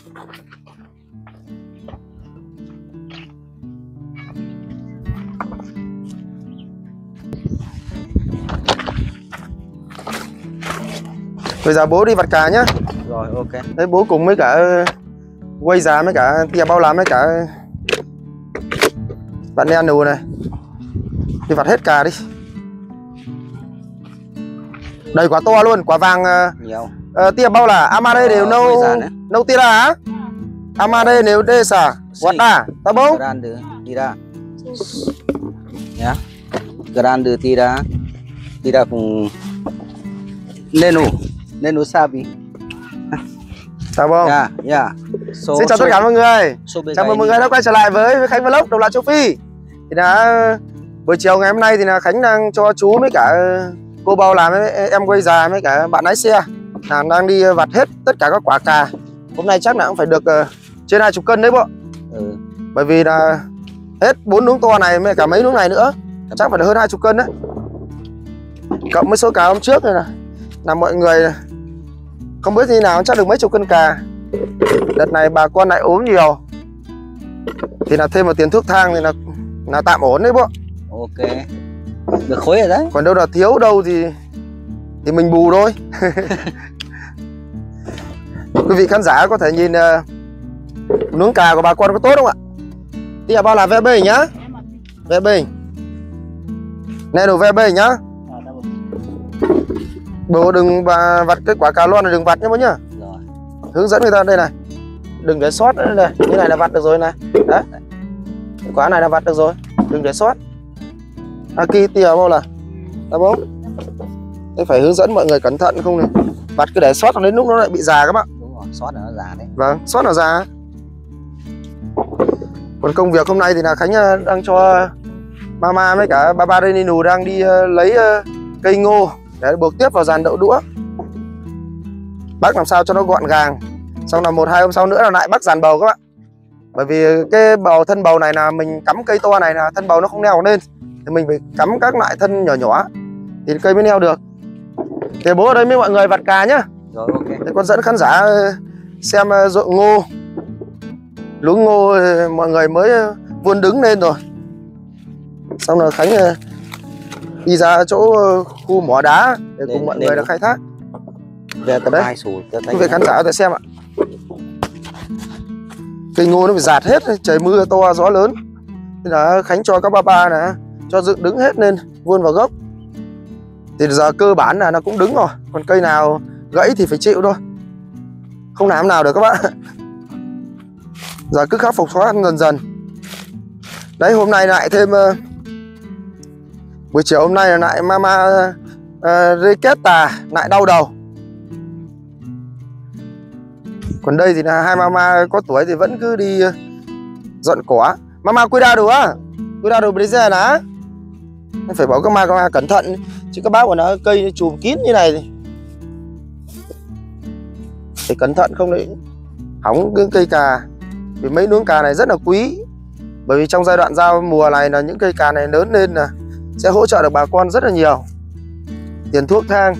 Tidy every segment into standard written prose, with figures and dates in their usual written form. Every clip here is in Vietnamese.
Bây giờ bố đi vặt cà nhá. Rồi, ok. Đấy, bố cùng với cả quay giá với cả tia bao làm với cả bạn đen đồ này đi vặt hết cà đi. Đầy quả to luôn, quả vàng Nhiều. tia bao là amare đều nâu nâu tia hả? Amare nếu đê xả guarda tá bom? Grande tira. Nhá. Grande tira. Tira com Nenu sabe. Tá bom? Yeah, yeah. Xin chào tất cả mọi người. Chào mừng mọi người đã quay trở lại với Khánh Vlog Độc Lạ Châu Phi. Thì là buổi chiều ngày hôm nay thì là Khánh đang cho chú với cả cô bao làm với em quay già với cả bạn lái xe là đang đi vặt hết tất cả các quả cà. Hôm nay chắc là cũng phải được trên 20 cân đấy bộ. Bởi vì là hết 4 luống to này với cả mấy luống này nữa chắc phải là hơn 20 cân đấy. Cộng với số cà hôm trước này là mọi người không biết như nào chắc được mấy chục cân cà. Đợt này bà con lại ốm nhiều thì là thêm một tiền thuốc thang thì là tạm ổn đấy bộ. Ok. Được khối rồi đấy. Còn đâu là thiếu đâu thì mình bù thôi. Quý vị khán giả có thể nhìn luống cà của bà con có tốt không ạ? Tia bao là ve bình nhá. Ve bình. Này đồ ve bình nhá. Bố đừng vặt cái quả cà lon này, đừng vặt nhá bố nhá. Rồi. Hướng dẫn người ta đây này. Đừng để sót nữa này. Như này là vặt được rồi này. Đấy. Cái quả này là vặt được rồi. Đừng để sót. Aki tia bao là tá bố. Thế phải hướng dẫn mọi người cẩn thận không này. Vặt cứ để sót đến lúc nó lại bị già các bạn. Đúng rồi, sót là nó già đấy. Vâng, sót là già. Còn công việc hôm nay thì là Khánh đang cho mama với cả baba Reninu đang đi lấy cây ngô để buộc tiếp vào dàn đậu đũa. Bác làm sao cho nó gọn gàng. Xong là 1-2 hôm sau nữa là lại bắt dàn bầu các bạn. Bởi vì cái thân bầu này là mình cắm cây to này là thân bầu nó không neo lên. Thì mình phải cắm các loại thân nhỏ nhỏ thì cây mới neo được. Thì bố ở đây với mọi người vặt cà nhá. Rồi, ok. Thì con dẫn khán giả xem ruộng ngô. Luống ngô mọi người mới vuông đứng lên rồi. Xong là Khánh đi ra chỗ khu mỏ đá để cùng mọi người là khai thác. Về tầm đấy. 2 xu. Quý vị khán giả có thể xem ạ. Cây ngô nó bị rạt hết, trời mưa to gió lớn. Thế là Khánh cho các ba này cho dựng đứng hết lên vuông vào gốc. Thì giờ cơ bản là nó cũng đứng rồi. Còn cây nào gãy thì phải chịu thôi. Không làm nào được các bạn. Giờ cứ khắc phục khó khăn dần dần. Đấy, hôm nay lại thêm buổi chiều hôm nay là lại mama Reketa lại đau đầu. Còn đây thì là hai mama có tuổi thì vẫn cứ đi dọn cỏ. Mama cuidado á. Cuidado brise ná. Phải bảo các mama cẩn thận. Chứ các bác của nó cây chùm kín như này thì phải cẩn thận không đấy hỏng cái cây cà. Vì mấy luống cà này rất là quý. Bởi vì trong giai đoạn giao mùa này là những cây cà này lớn lên là sẽ hỗ trợ được bà con rất là nhiều tiền thuốc thang.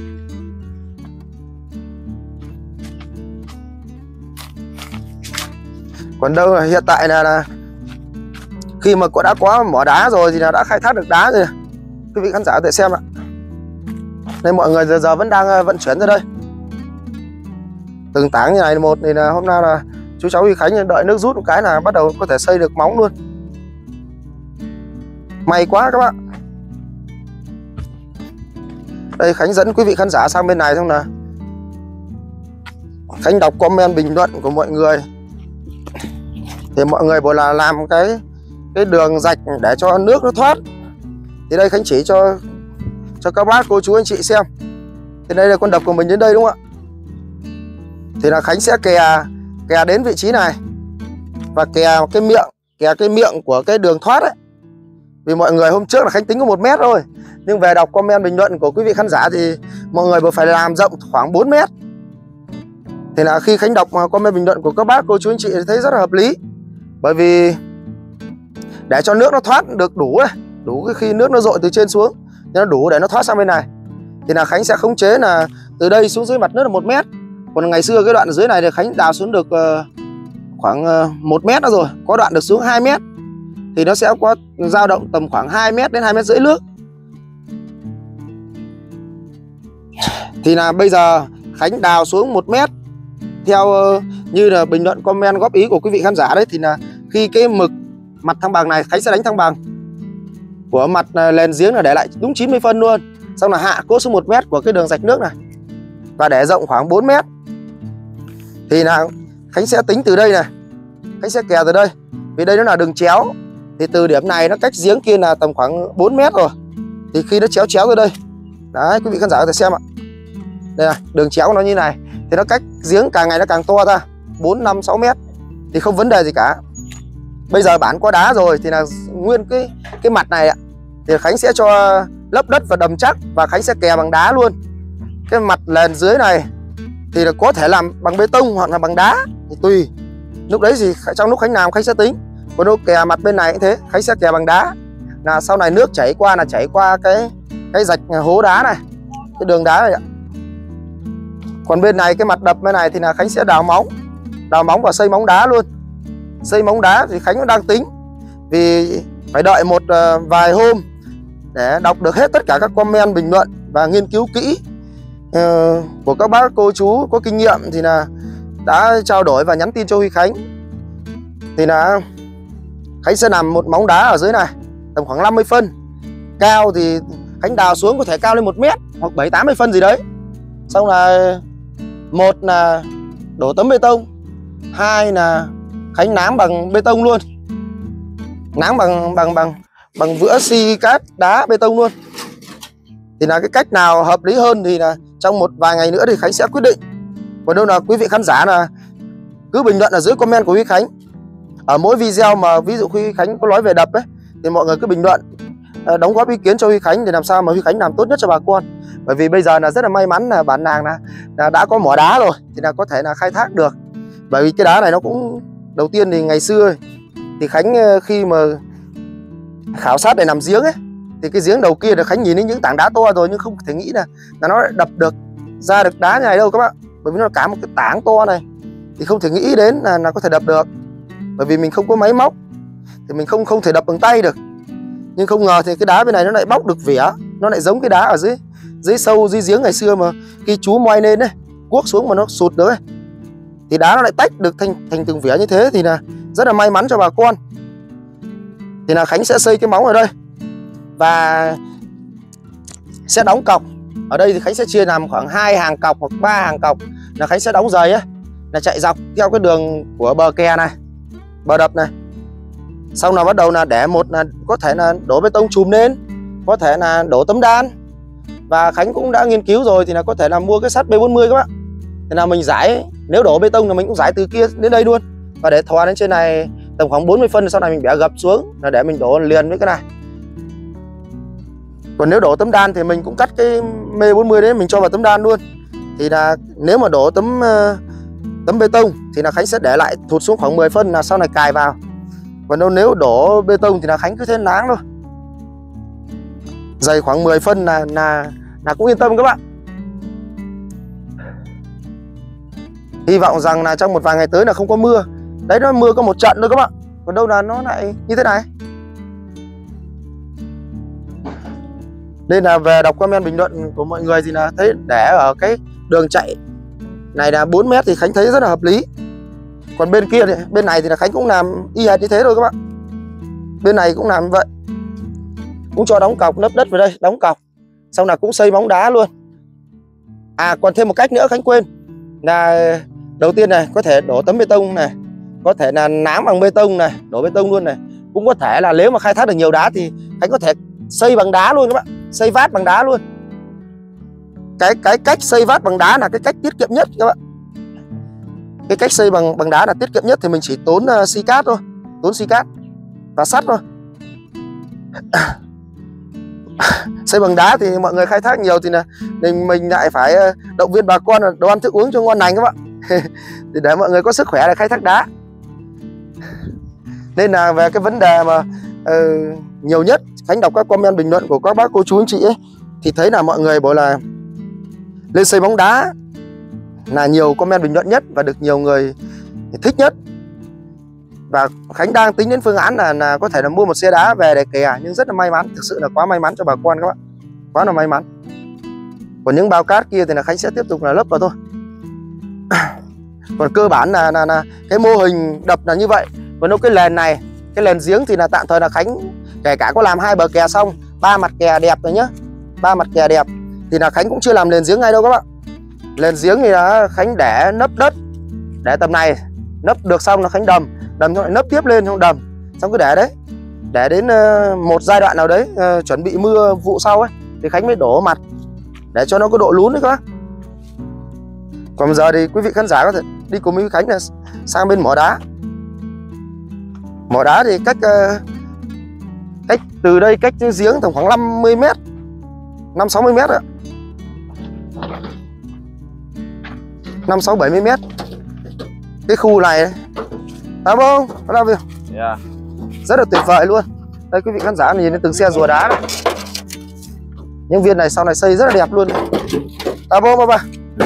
Còn đâu là hiện tại là khi mà đã có mỏ đá rồi thì là đã khai thác được đá rồi. Quý vị khán giả có thể xem ạ. Nên mọi người giờ vẫn đang vận chuyển ra đây. Từng tảng như này một thì là hôm nay là chú cháu Huy Khánh đợi nước rút một cái là bắt đầu có thể xây được móng luôn. May quá các bạn. Đây Khánh dẫn quý vị khán giả sang bên này xong là Khánh đọc comment bình luận của mọi người. Thì mọi người bảo là làm cái đường rạch để cho nước nó thoát. Thì đây Khánh chỉ cho các bác cô chú anh chị xem. Thì đây là con đập của mình đến đây đúng không ạ? Thì là Khánh sẽ kè đến vị trí này và kè cái miệng của cái đường thoát ấy. Vì mọi người hôm trước là Khánh tính có 1 mét thôi, nhưng về đọc comment bình luận của quý vị khán giả thì mọi người vừa phải làm rộng khoảng 4 mét. Thì là khi Khánh đọc comment bình luận của các bác cô chú anh chị thì thấy rất là hợp lý. Bởi vì để cho nước nó thoát được đủ cái khi nước nó dội từ trên xuống thì nó đủ để nó thoát sang bên này. Thì là Khánh sẽ khống chế là từ đây xuống dưới mặt nước là 1 mét. Còn ngày xưa cái đoạn ở dưới này thì Khánh đào xuống được khoảng 1 mét nữa rồi, có đoạn được xuống 2 mét thì nó sẽ có dao động tầm khoảng 2 mét đến 2,5 mét nước. Thì là bây giờ Khánh đào xuống 1 mét theo như là bình luận comment góp ý của quý vị khán giả đấy, thì là khi cái mực mặt thăng bằng này Khánh sẽ đánh thăng bằng của mặt nền giếng là để lại đúng 90 phân luôn, xong là hạ cốt xuống 1 mét của cái đường rạch nước này và để rộng khoảng 4 mét. Thì là Khánh sẽ tính từ đây này, Khánh sẽ kè từ đây, vì đây nó là đường chéo, thì từ điểm này nó cách giếng kia là tầm khoảng 4 mét rồi, thì khi nó chéo chéo từ đây đấy, quý vị khán giả có thể xem ạ, đây này, đường chéo nó như này thì nó cách giếng càng ngày nó càng to ra 4, 5, 6 mét thì không vấn đề gì cả. Bây giờ bản có đá rồi thì là nguyên cái mặt này ạ, thì Khánh sẽ cho lấp đất và đầm chắc, và Khánh sẽ kè bằng đá luôn. Cái mặt nền dưới này thì là có thể làm bằng bê tông hoặc là bằng đá thì tùy, lúc đấy thì trong lúc Khánh làm Khánh sẽ tính. Còn đâu kè mặt bên này cũng thế, Khánh sẽ kè bằng đá, là sau này nước chảy qua là chảy qua cái rạch hố đá này, cái đường đá này ạ. Còn bên này cái mặt đập bên này thì là Khánh sẽ đào móng và xây móng đá luôn. Xây móng đá thì Khánh cũng đang tính, vì phải đợi một vài hôm để đọc được hết tất cả các comment bình luận và nghiên cứu kỹ của các bác cô chú có kinh nghiệm, thì là đã trao đổi và nhắn tin cho Huy Khánh. Thì là Khánh sẽ làm một móng đá ở dưới này tầm khoảng 50 phân, cao thì Khánh đào xuống có thể cao lên 1 mét hoặc 70-80 phân gì đấy. Xong là một là đổ tấm bê tông, hai là Khánh nám bằng bê tông luôn, nám bằng vữa xi cát đá bê tông luôn. Thì là cái cách nào hợp lý hơn thì là trong một vài ngày nữa thì Khánh sẽ quyết định. Còn đâu là quý vị khán giả là cứ bình luận ở dưới comment của Huy Khánh. Ở mỗi video mà ví dụ Huy Khánh có nói về đập ấy, thì mọi người cứ bình luận đóng góp ý kiến cho Huy Khánh để làm sao mà Huy Khánh làm tốt nhất cho bà con. Bởi vì bây giờ là rất là may mắn là bản làng là đã có mỏ đá rồi, thì là có thể là khai thác được. Bởi vì cái đá này nó cũng đầu tiên thì ngày xưa thì Khánh khi mà khảo sát để làm giếng ấy, thì cái giếng đầu kia là Khánh nhìn đến những tảng đá to rồi, nhưng không thể nghĩ là nó đập được ra được đá như này đâu các bạn. Bởi vì nó là cả một cái tảng to này thì không thể nghĩ đến là có thể đập được, bởi vì mình không có máy móc thì mình không thể đập bằng tay được. Nhưng không ngờ thì cái đá bên này nó lại bóc được vỉa, nó lại giống cái đá ở dưới sâu dưới giếng ngày xưa mà khi chú moi lên đấy, cuốc xuống mà nó sụt được ấy, thì đá nó lại tách được thành từng vỉa như thế, thì là rất là may mắn cho bà con. Thì là Khánh sẽ xây cái móng ở đây và sẽ đóng cọc. Ở đây thì Khánh sẽ chia làm khoảng 2 hàng cọc hoặc 3 hàng cọc, là Khánh sẽ đóng dày ấy, là chạy dọc theo cái đường của bờ kè này, bờ đập này. Xong là bắt đầu là để một là có thể là đổ bê tông chùm lên, có thể là đổ tấm đan, và Khánh cũng đã nghiên cứu rồi thì là có thể là mua cái sắt B40 các bạn. Thì là mình rải, nếu đổ bê tông là mình cũng rải từ kia đến đây luôn, và để thò lên trên này tầm khoảng 40 phân, sau này mình bẻ gập xuống là để mình đổ liền với cái này. Còn nếu đổ tấm đan thì mình cũng cắt cái mê 40 đấy mình cho vào tấm đan luôn. Thì là nếu mà đổ tấm bê tông thì là Khánh sẽ để lại thụt xuống khoảng 10 phân là sau này cài vào. Còn nếu đổ bê tông thì là Khánh cứ thế láng thôi, dày khoảng 10 phân là cũng yên tâm các bạn. Hy vọng rằng là trong một vài ngày tới là không có mưa. Đấy, nó mưa có một trận thôi các bạn, còn đâu là nó lại như thế này. Nên là về đọc comment bình luận của mọi người thì là thấy để ở cái đường chạy này là 4 mét thì Khánh thấy rất là hợp lý. Còn bên kia thì, bên này thì là Khánh cũng làm y hệt như thế thôi các bạn. Bên này cũng làm như vậy, cũng cho đóng cọc, lấp đất vào đây, đóng cọc, xong là cũng xây móng đá luôn. À, còn thêm một cách nữa Khánh quên, là đầu tiên này có thể đổ tấm bê tông này, có thể là nám bằng bê tông này, đổ bê tông luôn này. Cũng có thể là nếu mà khai thác được nhiều đá thì Khánh có thể xây bằng đá luôn các bạn, xây vát bằng đá luôn. Cái cách xây vát bằng đá là cái cách tiết kiệm nhất các bạn. Cái cách xây bằng đá là tiết kiệm nhất, thì mình chỉ tốn xi cát thôi, tốn xi cát và sắt thôi. Xây bằng đá thì mọi người khai thác nhiều thì là mình lại phải động viên bà con là đồ ăn thức uống cho ngon lành các bạn. Thì để mọi người có sức khỏe để khai thác đá. Nên là về cái vấn đề mà nhiều nhất Khánh đọc các comment bình luận của các bác cô chú anh chị ấy, thì thấy là mọi người bảo là lên xây bóng đá là nhiều comment bình luận nhất và được nhiều người thích nhất. Và Khánh đang tính đến phương án là có thể là mua một xe đá về để kè, nhưng rất là may mắn, thực sự là quá may mắn cho bà con các bạn, quá là may mắn. Còn những bao cát kia thì là Khánh sẽ tiếp tục là lấp vào thôi. Còn cơ bản là cái mô hình đập là như vậy. Còn đâu cái nền này, cái nền giếng thì là tạm thời là Khánh kể cả có làm 2 bờ kè xong, 3 mặt kè đẹp rồi nhá, 3 mặt kè đẹp thì là Khánh cũng chưa làm nền giếng ngay đâu các bạn. Nền giếng thì là Khánh để nấp đất, để tầm này nấp được xong là Khánh đầm xong lại nấp tiếp lên không đầm, xong cứ để đấy, để đến một giai đoạn nào đấy chuẩn bị mưa vụ sau ấy thì Khánh mới đổ mặt để cho nó có độ lún đấy các bác. Còn giờ thì quý vị khán giả có thể đi cùng với Khánh là sang bên mỏ đá. Mỏ đá thì cách từ đây cách giếng tầm khoảng 50 m, 5-60 m ạ, 5-70 m. Cái khu này thấy không? Nó đâu Yeah. rất là tuyệt vời luôn. Đây quý vị khán giả nhìn thấy từng xe rùa đá này. Những viên này sau này xây rất là đẹp luôn. Ba.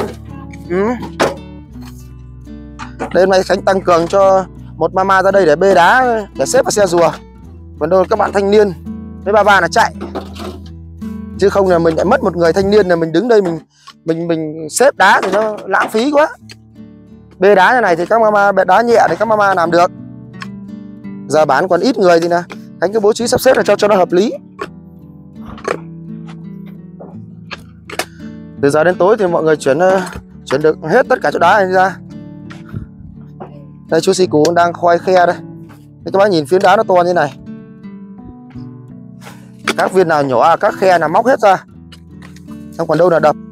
Đây hôm nay Khánh tăng cường cho một mama ra đây để bê đá để xếp vào xe rùa. Còn đâu các bạn thanh niên với ba là chạy. Chứ không là mình lại mất một người thanh niên là mình đứng đây mình xếp đá thì nó lãng phí quá. Bê đá như này thì các mama bê đá nhẹ thì các mama làm được. Giờ bán còn ít người thì là Khánh cứ bố trí sắp xếp là cho nó hợp lý. Từ giờ đến tối thì mọi người chuyển được hết tất cả chỗ đá này ra. Đây chú Sĩ Cú đang khoai khe đây. Đây, các bác nhìn phiến đá nó to như này. Các viên nào nhỏ, các khe là móc hết ra. Không còn đâu là đập.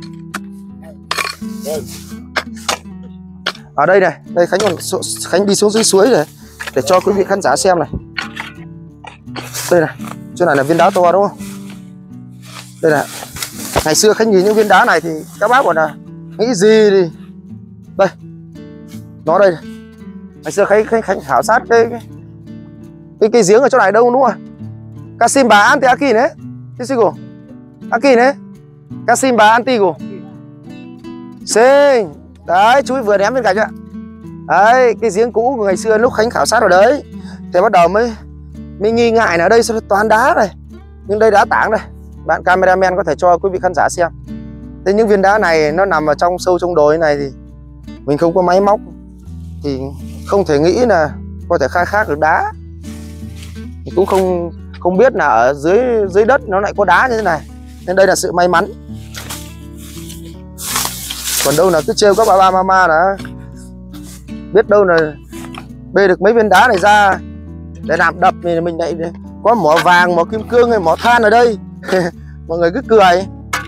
Ở đây này, đây Khánh đi xuống dưới suối để cho quý vị khán giả xem này. Đây này, chỗ này là viên đá to đúng không? Đây này. Ngày xưa Khánh nhìn những viên đá này thì các bác bảo là nghĩ gì đi. Đây. Nó đây này. Ngày xưa Khánh khảo sát cái giếng ở chỗ này đâu đúng không? Kasimba anti aki đấy. Tisigo. Aki đấy. Kasimba antigo. Xinh. Đấy, chú vừa ném bên cạnh ạ. Đấy, cái giếng cũ của ngày xưa lúc Khánh khảo sát ở đấy. Thì bắt đầu mới nghi ngại là ở đây sẽ toàn đá này. Nhưng đây đá tảng này. Bạn cameraman có thể cho quý vị khán giả xem. Thế những viên đá này nó nằm ở trong sâu trong đồi này thì mình không có máy móc thì không thể nghĩ là có thể khai thác được đá. Thì cũng không biết là ở dưới đất nó lại có đá như thế này. Nên đây là sự may mắn. Còn đâu là cứ trêu các bà mama là biết đâu là bê được mấy viên đá này ra để làm đập thì mình lại có mỏ vàng, mỏ kim cương hay mỏ than ở đây. Mọi người cứ cười.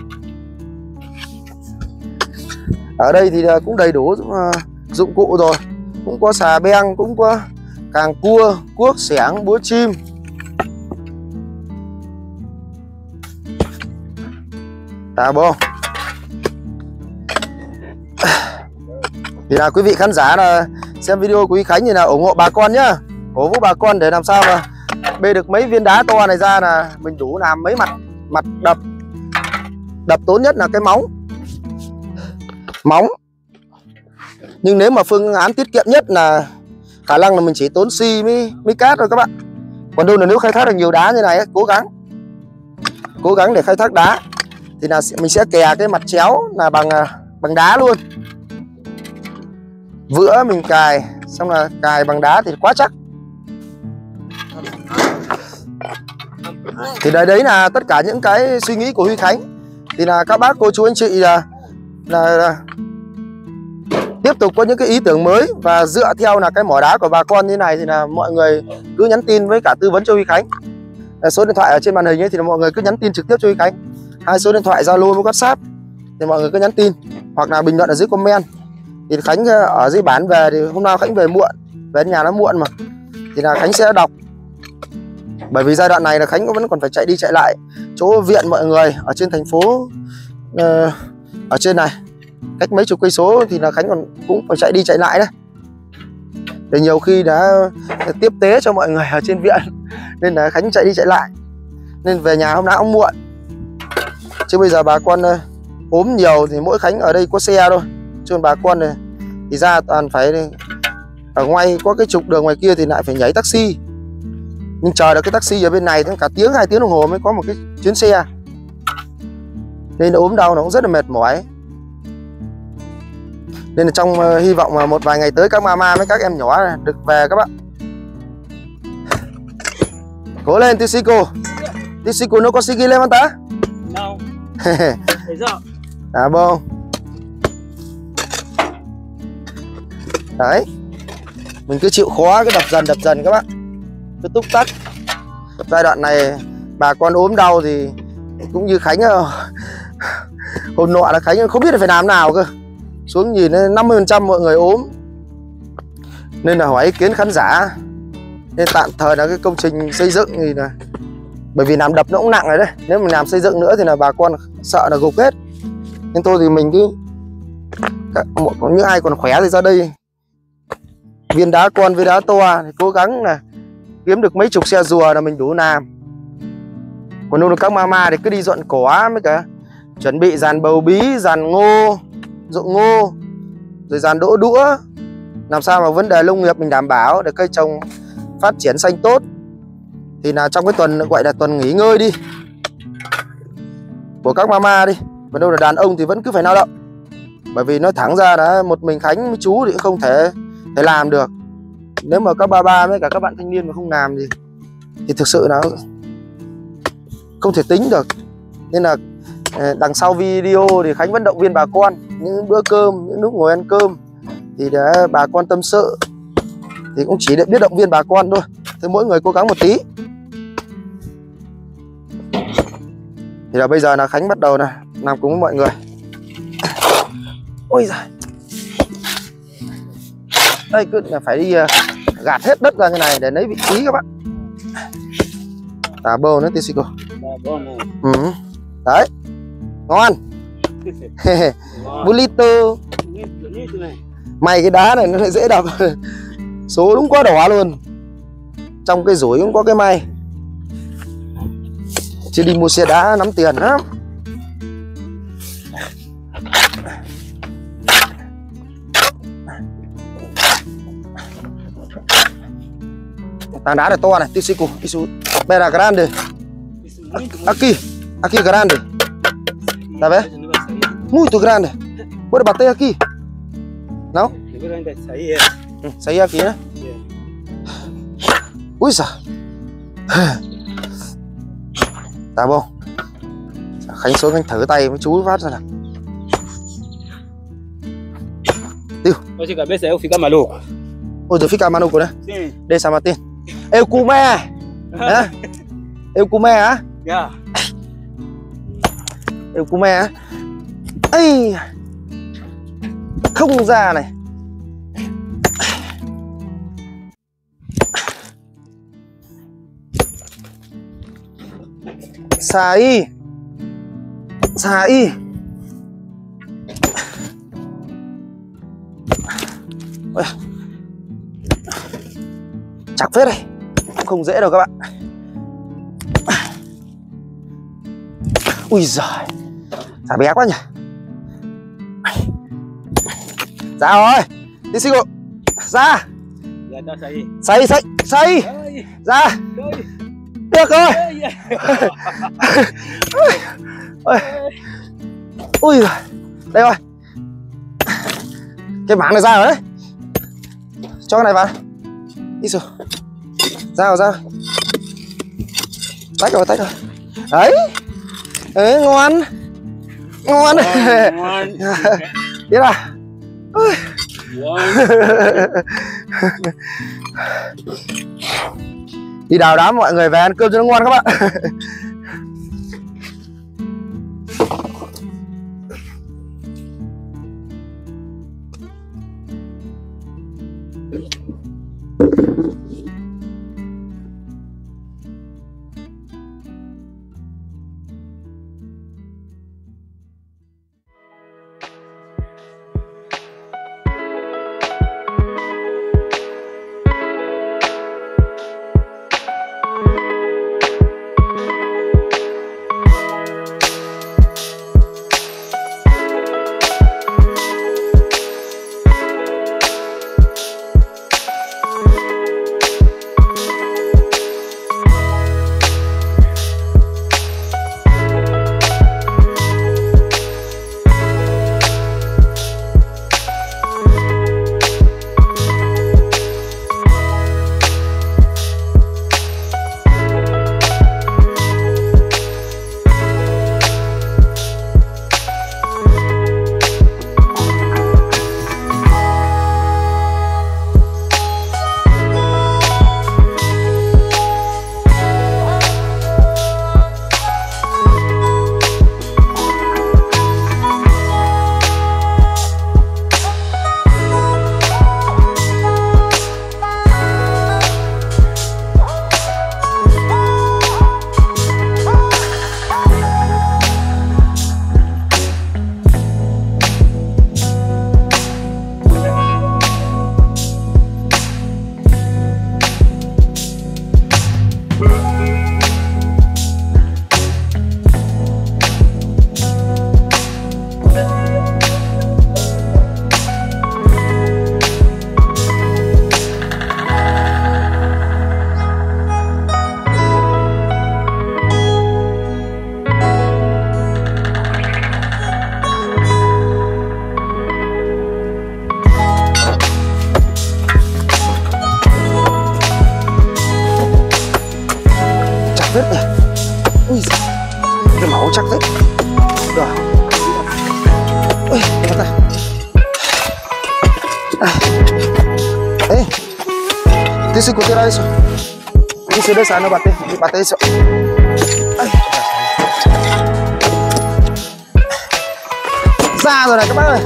Ở đây thì cũng đầy đủ dụng cụ rồi. Cũng có xà beng, cũng có càng cua, cuốc, xẻng, búa chim. Bô. Thì là quý vị khán giả là xem video của Huy Khánh thì là ủng hộ bà con nhá. Cổ vũ bà con để làm sao mà bê được mấy viên đá to này ra là mình đủ làm mấy mặt đập. Đập tốn nhất là cái móng. Nhưng nếu mà phương án tiết kiệm nhất là khả năng là mình chỉ tốn xi mới cát thôi các bạn. Còn đâu là nếu khai thác được nhiều đá như này cố gắng để khai thác đá thì là mình sẽ kè cái mặt chéo là bằng đá luôn. Vữa mình cài xong là cài bằng đá thì quá chắc. Thì đấy là tất cả những cái suy nghĩ của Huy Khánh. Thì là các bác cô chú anh chị là tiếp tục có những cái ý tưởng mới và dựa theo là cái mỏ đá của bà con như này thì là mọi người cứ nhắn tin với cả tư vấn cho Huy Khánh. Số điện thoại ở trên màn hình ấy thì là mọi người cứ nhắn tin trực tiếp cho Huy Khánh. 2 số điện thoại Zalo với WhatsApp thì mọi người cứ nhắn tin hoặc là bình luận ở dưới comment. Thì Khánh ở dưới bản về thì hôm nào Khánh về muộn, về nhà nó muộn mà thì là Khánh sẽ đọc. Bởi vì giai đoạn này là Khánh vẫn còn phải chạy đi chạy lại chỗ viện mọi người ở trên thành phố ở trên này cách mấy chục cây số thì là Khánh cũng phải chạy đi chạy lại đấy. Để nhiều khi đã tiếp tế cho mọi người ở trên viện nên là Khánh chạy đi chạy lại nên về nhà hôm nào cũng muộn. Chứ bây giờ bà con ốm nhiều thì mỗi Khánh ở đây có xe thôi. Chứ bà con này thì ra toàn phải ở ngoài có cái trục đường ngoài kia thì lại phải nhảy taxi. Nhưng chờ được cái taxi ở bên này đến cả tiếng 2 tiếng đồng hồ mới có một cái chuyến xe, nên ốm đau nó cũng rất là mệt mỏi. Nên là trong hy vọng mà một vài ngày tới các mama với các em nhỏ được về các bạn. Cố lên Tisico. Tisico no consigue levantar? Não. Exato. Tá bom. Đấy, mình cứ chịu khó, cứ đập dần các bạn, cứ túc tắc. Giai đoạn này bà con ốm đau thì cũng như Khánh hôm nọ là Khánh không biết là phải làm nào cơ, xuống nhìn 50% mọi người ốm, nên là hỏi ý kiến khán giả. Nên tạm thời là cái công trình xây dựng thì là bởi vì làm đập nó cũng nặng rồi đấy, nếu mình làm xây dựng nữa thì là bà con sợ là gục hết. Nên thôi thì mình cứ những ai còn khỏe thì ra đây viên đá con với đá to thì cố gắng là kiếm được mấy chục xe rùa là mình đủ làm. Còn đâu là các mama thì cứ đi dọn cỏ với cả chuẩn bị dàn bầu bí, dàn ngô, ruộng ngô, rồi dàn đỗ đũa, làm sao mà vấn đề nông nghiệp mình đảm bảo để cây trồng phát triển xanh tốt. Thì là trong cái tuần gọi là tuần nghỉ ngơi đi của các mama đi. Còn đâu là đàn ông thì vẫn cứ phải lao động, bởi vì nó thẳng ra là một mình Khánh với chú thì cũng không thể làm được. Nếu mà các ba với cả các bạn thanh niên mà không làm thì thực sự là không thể tính được. Nên là đằng sau video thì Khánh vẫn động viên bà con những bữa cơm, những lúc ngồi ăn cơm thì để bà con tâm sự thì cũng chỉ để biết động viên bà con thôi. Thì mỗi người cố gắng một tí. Thì là bây giờ là Khánh bắt đầu là làm cùng với mọi người. Ôi giời, đây cứ là phải đi gạt hết đất ra như này để lấy vị trí các bạn. Tà bầu nữa Tisico. Đấy, ngon. Bulito. May cái đá này nó lại dễ đập. Số đúng quá đỏ luôn. Trong cái rủi cũng có cái may. Chứ đi mua xe đá nắm tiền lắm. Tảng đá này to này, Tisico, isso era grande. Aqui grande. Tá vendo? Muito grande. Pode bater aqui. Não? Sair aqui, né? Ui giời. Tá bom. Khánh xuống Khánh thử tay với chú phát ra nào. Tiêu. Hoje cabeça eu ficar maluco. Ôi giờ fica maluco né? Sim. Deixa Martin. Eu come. Hả? Eu come hả? Yeah. Eu come hả? Ây. Không ra này. Sai. Sai. Ôi. Chắc phết đây, không dễ đâu các bạn. Ui giời, xả bé quá nhỉ. Ra rồi, Tisico, ra. Xây. Ra. Được rồi. Ui giời, đây rồi. Cái mảng này ra rồi đấy. Cho cái này vào. Đi rồi. Ra rồi. Tách rồi. Đấy. Đấy, ngon. Thế nào. Đi đào đám mọi người về ăn cơm cho nó ngon các bạn. Ê, tí xíu của tôi đây rồi. Tí xíu đây sáng nó bật đi bật đây rồi. Ra rồi này các bác ơi.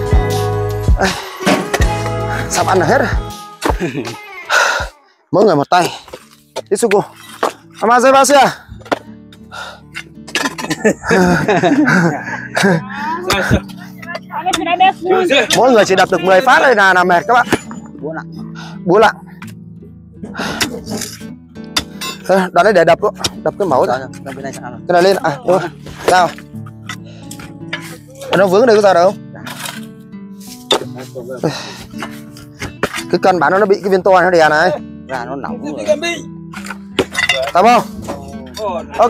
Sắp ăn là hết rồi. Mỗi người một tay. Tí xíu cô. Ama dây bao xưa. Mỗi người chỉ đập được 10 phát đây là mệt các bạn. Búa lặng. Đó đấy để đập đó. Đập cái mẫu rồi. Cái này lên à, đúng rồi. Sao? Nó vướng ở đây có ra đâu không? Cái cân bản nó bị cái viên to nó đè này. Ra nó nóng rồi. Tao không? Ok.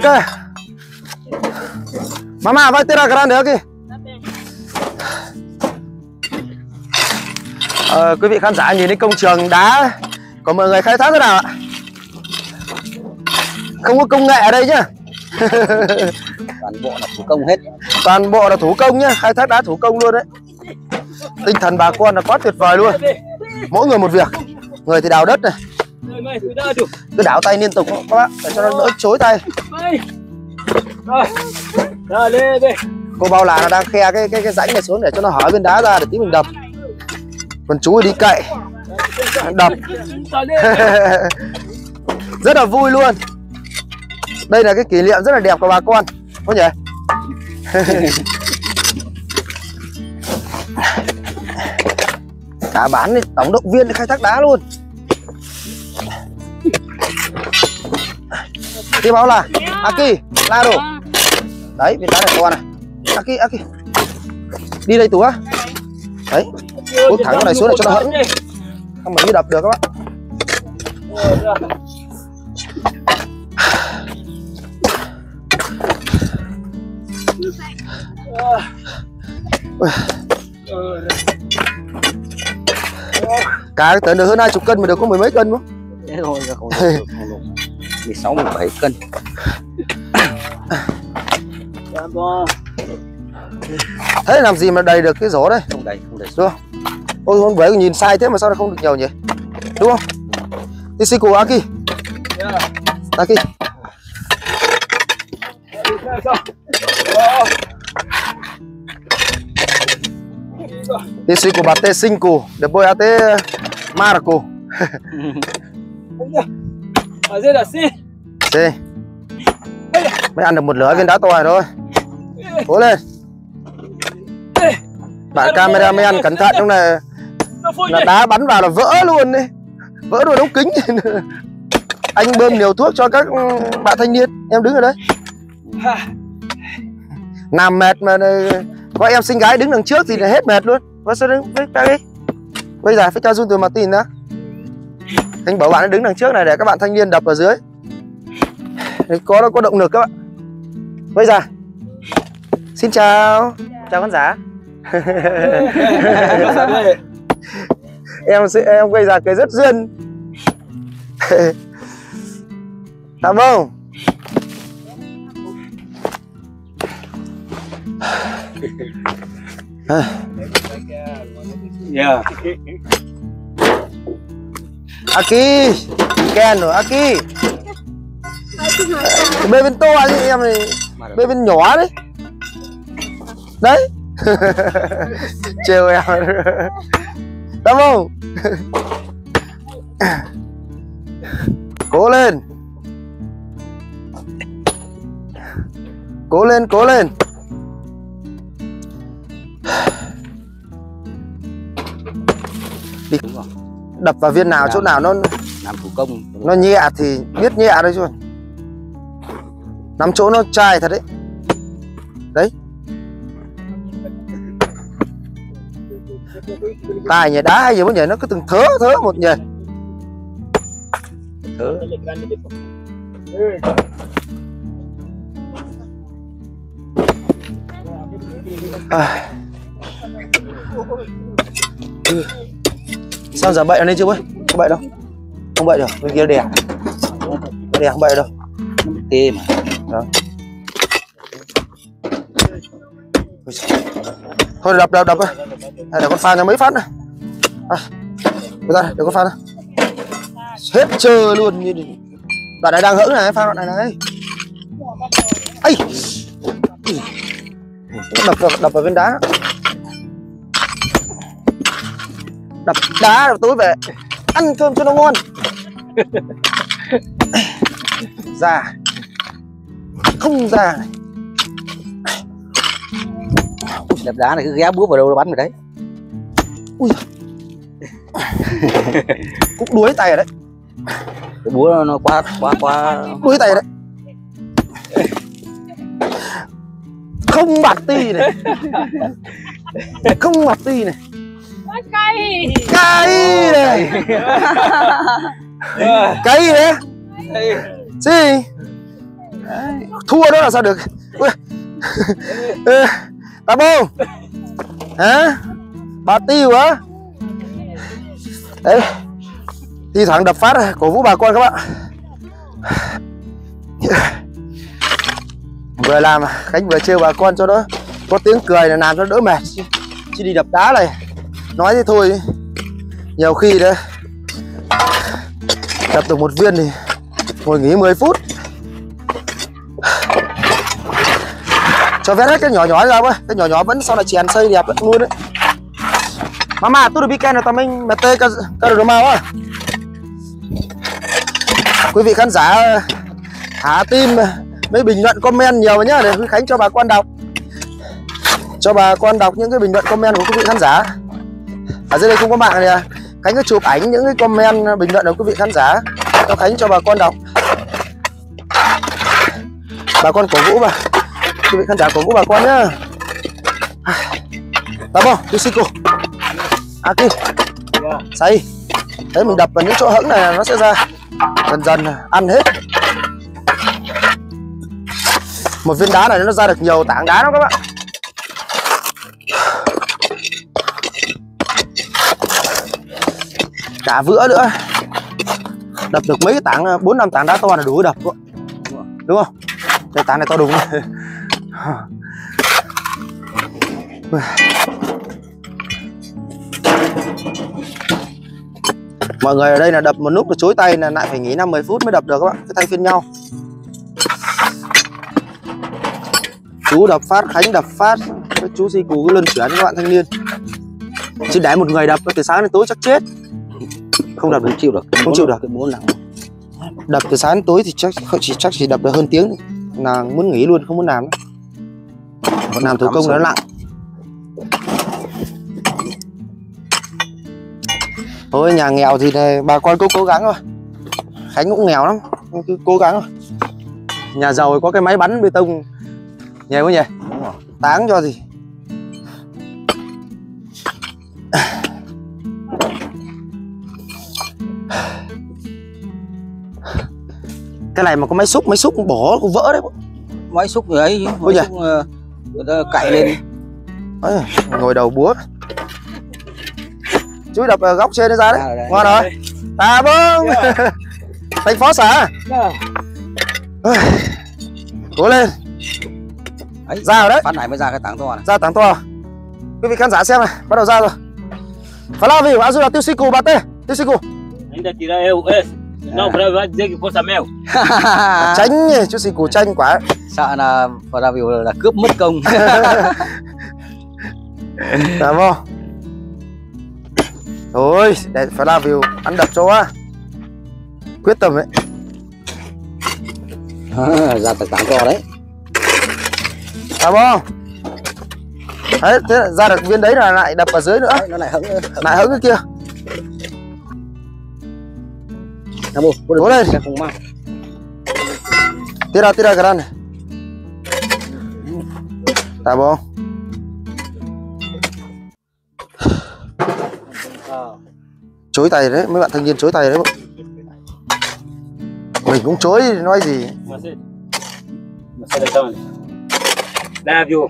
Mama, vai tirar grande aqui. Quý vị khán giả nhìn thấy công trường đá của mọi người khai thác thế nào ạ? Không có công nghệ ở đây nhá. Toàn bộ là thủ công hết. Toàn bộ là thủ công nhá, khai thác đá thủ công luôn đấy. Tinh thần bà con là quá tuyệt vời luôn. Mỗi người một việc. Người thì đào đất này, cứ đảo tay liên tục các bác để cho nó đỡ chối tay. Cô bao là nó đang khe cái rãnh này xuống để cho nó hở viên đá ra để tí mình đập. Còn chú đi cậy đập. Rất là vui luôn. Đây là cái kỷ niệm rất là đẹp của bà con, có nhỉ? Cả bán thì tổng động viên để khai thác đá luôn. Cái báo là Aki, la đồ. Đấy, viên đá này to này. Aki. Đi đây Tú á. Đấy. Cút thẳng cái này xuống để cho nó hững. Không mà đi đập được các bạn. Cá tới được hơn 20 cân mà được có mười mấy cân không? Thế thôi, không 16, 17 cân. Thế làm gì mà đầy được cái rổ đây? Không đầy. Đúng không? Ôi không phải nhìn sai thế mà sao nó không được nhiều nhỉ? Đúng không? Tí xí của Aki. Aki. Tí xí của bater 5, depois até Marco. Sì. Mới ăn được một lửa viên đá to này thôi. Cố lên. Bạn camera mới ăn cẩn thận, trong này là đá bắn vào là vỡ luôn đi. Vỡ đôi ống kính. Anh bơm nhiều thuốc cho các bạn thanh niên. Em đứng ở đấy. Nằm mệt mà có em xinh gái đứng đằng trước thì là hết mệt luôn. Có sao đứng với cái đi. Bây giờ phải cho Jun từ Martin đó. Anh bảo bạn đứng đằng trước này để các bạn thanh niên đập ở dưới. Có động lực các bạn. Bây giờ xin chào. Chào khán giả. em bây giờ cười rất duyên. Tạm không? Yeah. Aki, Ken rồi Aki. Bê bên to chứ em này, bê bên nhỏ đấy. Đấy. Trêu em. Tạm không? Cố lên. Cố lên. Đi. Đập vào viên nào chỗ nào nó làm thủ công, nó nhẹ thì biết nhẹ thôi chứ. Nắm chỗ nó chai thật đấy. Đấy. Tài nhảy đá hay gì muốn nhảy nó cứ từng thớ một nhảy. Thớ. Sao giờ bậy ở đây chưa bơi? Không bậy đâu. Không bậy được, bên kia đè. Đè không bậy đâu. nó bị tê mà. Đó. Thôi đập thôi. Để con pha cho mấy phát này. ra đừng có pha nữa. Hết trơ luôn như đoạn này đang hững này, pha đoạn này này. Ấy đập vào viên đá, đập đá rồi tối về ăn cơm cho nó ngon. Ra không ra này. Đập đá này cứ ghé búa vào đâu nó bắn vào đấy. Ui cũng đuối tay rồi đấy. Cái búa nó quá Đuối tay rồi đấy. Không bạt ti này. Không bạt ti này. Cay. Cay này. Cay đấy. Gì? Thua đó là sao được? Tao bông hả? Bà tiêu á. Đấy, thi thoảng đập phát cổ vũ bà con các bạn. Vừa làm Khánh vừa trêu bà con cho nó có tiếng cười là làm cho đỡ mệt. Chứ đi đập đá này nói thế thôi, nhiều khi đấy đập được một viên thì ngồi nghỉ 10 phút. Cho vét hết cái nhỏ nhỏ ra thôi, cái nhỏ nhỏ vẫn sau này chèn xây đẹp luôn đấy. Mama tudo pequeno também mete cara do mal á. Quý vị khán giả thả tim mấy bình luận comment nhiều nhá để Khánh cho bà con đọc. Cho bà con đọc những cái bình luận comment của quý vị khán giả. Ở dưới đây không có mạng này, Khánh cứ chụp ảnh những cái comment bình luận của quý vị khán giả cho Khánh cho bà con đọc. Bà con cổ vũ bà. Quý vị khán giả cổ vũ bà con nhá. Tá bom, tôi xin cô. Aqui, xay. Thế mình đập vào những chỗ hững này nó sẽ ra dần dần ăn hết. Một viên đá này nó ra được nhiều tảng đá lắm các bạn. Cả vữa nữa. Đập được mấy cái tảng 4-5 tảng đá to là đủ đập, đúng không? Cái tảng này to đúng. Mọi người ở đây là đập một lúc là chối tay là lại phải nghỉ 5-10 phút mới đập được các bạn, cái tay phiên nhau. Chú đập phát, Khánh đập phát, các chú si cú cứ luân chuyển các bạn thanh niên. Chứ để một người đập từ sáng đến tối chắc chết. Không đập được, chịu được, không chịu được. Cái búa nặng. Đập từ sáng đến tối thì chắc chỉ đập được hơn tiếng là muốn nghỉ luôn, không muốn làm nữa. Còn làm thủ công nó nặng. Thôi nhà nghèo thì này, bà con cứ cố gắng thôi. Khánh cũng nghèo lắm, cứ cố gắng thôi. Nhà giàu thì có cái máy bắn bê tông nhờ quá nhỉ, táng cho gì. Cái này mà có máy xúc bỏ cũng vỡ đấy. Máy xúc người ấy, máy xúc người ta cạy lên. Đấy, ngồi đầu búa. Chú đập góc trên nó ra đấy. Ngon rồi. À vâng. Thành phó xã. Cố lên. Ấy, ra rồi đấy. phát này mới ra cái tảng to này. Ra tảng to. Quý vị khán giả xem này, bắt đầu ra rồi. Flávio, ajuda teu Cicu, bater. Teu Cicu. Ainda tira eu, não, para vai dizer que força mel. Tránh nhỉ, chú Cicu tranh quá. Sợ là Flávio là cướp mất công. Dạ vâng. Thôi, để Flávio ăn đập cho quá. Quyết tâm ấy. Ra tảng to đấy. Dạ vâng. Đấy, thế là ra được viên đấy là lại đập vào dưới nữa. Đấy, nó lại hững cái kia. Cố lên. Tira grande. Tá bom. Chối tay đấy, mấy bạn thanh niên chối tay đấy. Mình cũng chối nói gì. Maceta então. Flávio.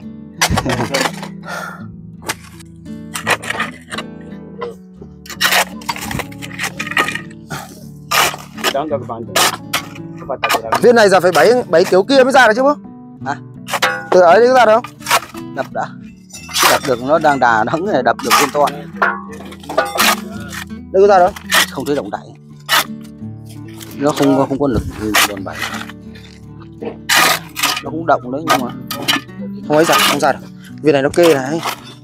Viên này giờ phải 7 kiểu kia mới ra được chứ bố? Hả? Từ ấy đến ra được không? Đập đã. Đập được nó đang đà nó hứng này, đập được viên to. Đây có ra đó. Không thấy động đậy. Nó không có lực đòn bẩy. Nó cũng động đấy nhưng mà Không ấy ra, không ra được. Viên này nó kê này.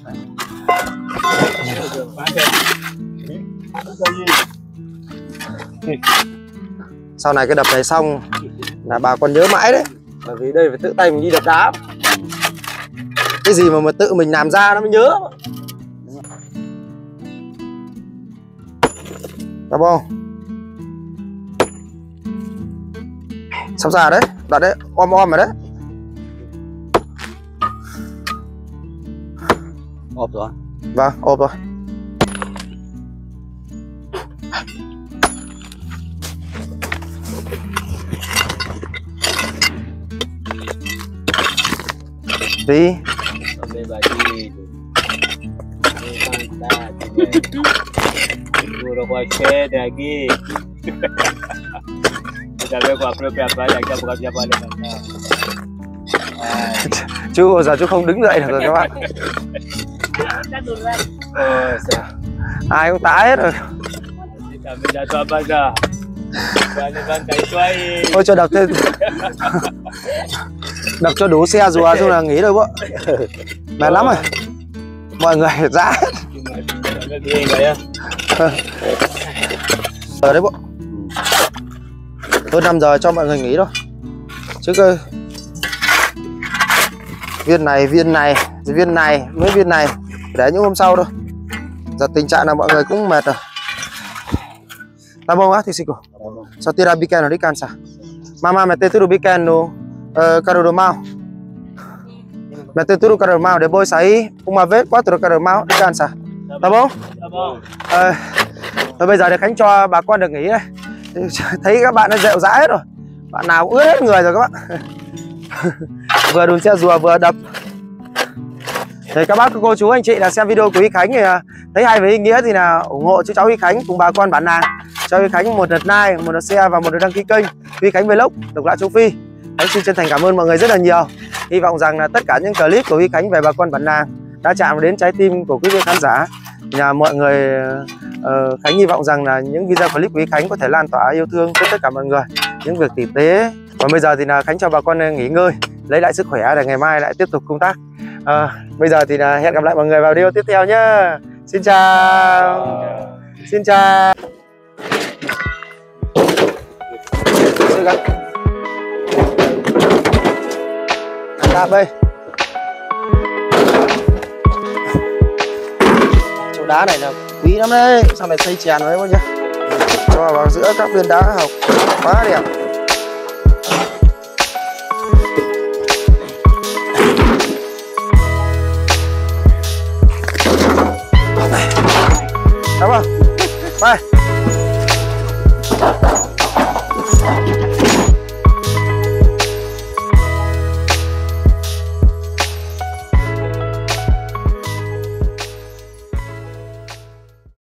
Sau này cái đập này xong là bà còn nhớ mãi đấy. Bởi vì đây phải tự tay mình đi đập đá. Cái gì mà tự mình làm ra nó mới nhớ. Đập không? Sắp ra đấy, đặt đấy, om rồi đấy. ộp rồi. Vâng, ộp rồi. Đi. Guru kuat lagi. Kita lihat apa apa yang kita buka siapa lagi. Chú giờ chú không đứng dậy được rồi các bạn. Ai cũng tái hết rồi. Thôi cho đập thêm. Đập cho đủ xe rùa xong là nghỉ rồi bố. Mệt lắm rồi. Mọi người ra hết. Ở đấy bộ. Hơn 5 giờ cho mọi người nghỉ thôi. Chứ cơ viên này, mấy viên này để những hôm sau thôi. Giờ tình trạng là mọi người cũng mệt rồi. Tá bom, Tísico. Só tirar pequeno, descansa. Mamá, mete tudo pequeno, caro do mal. Mete tudo caro do mal, depois sair uma vez, 4 caro do mal, descansa. Tá bom? Tá bom. Thôi bây giờ để Khánh cho bà con được nghỉ đây. Thấy các bạn nó rệu rã hết rồi. Bạn nào cũng ướt hết người rồi các bạn. Vừa đùn xe rùa vừa đập. Thì các bác cô chú anh chị là xem video của Huy Khánh thì thấy hay với ý nghĩa thì là ủng hộ cho cháu Huy Khánh cùng bà con bản nàng. Cho Huy Khánh một lượt like, một lượt share và một lượt đăng ký kênh Huy Khánh Vlog Độc Lạ Châu Phi. Khánh xin chân thành cảm ơn mọi người rất là nhiều. Hy vọng rằng là tất cả những clip của Huy Khánh về bà con bản nàng đã chạm đến trái tim của quý vị khán giả. Nhà mọi người Khánh hy vọng rằng là những video clip của Huy Khánh có thể lan tỏa yêu thương tới tất cả mọi người, những việc tử tế. Còn bây giờ thì là Khánh cho bà con nghỉ ngơi, lấy lại sức khỏe để ngày mai lại tiếp tục công tác. Bây giờ thì là hẹn gặp lại mọi người vào video tiếp theo nhá. Xin chào. Xin chào. Đạp đây. Chỗ đá này là quý lắm đấy. Sau này xây chèn đấy mọi nhá. Cho vào giữa các viên đá học quá đẹp. Đúng không? Bye.